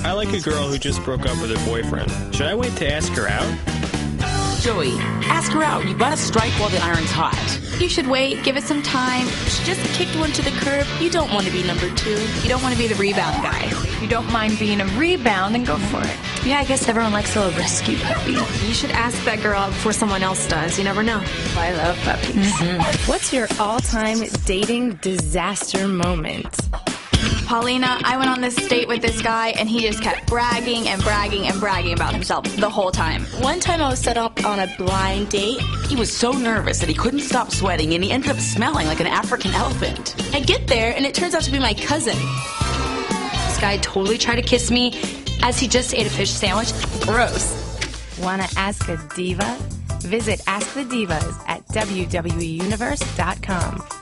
I like a girl who just broke up with her boyfriend. Should I wait to ask her out? Joey, ask her out. You gotta strike while the iron's hot. You should wait, give it some time. She just kicked one to the curb. You don't want to be number 2. You don't want to be the rebound guy. If you don't mind being a rebound, then go for it. Yeah, I guess everyone likes a little rescue puppy. You should ask that girl out before someone else does. You never know. I love puppies. What's your all-time dating disaster moment? Paulina, I went on this date with this guy, and he just kept bragging and bragging and bragging about himself the whole time. One time I was set up on a blind date. He was so nervous that he couldn't stop sweating, and he ended up smelling like an African elephant. I get there, and it turns out to be my cousin. This guy totally tried to kiss me as he just ate a fish sandwich. Gross. Wanna ask a diva? Visit Ask the Divas at wweuniverse.com.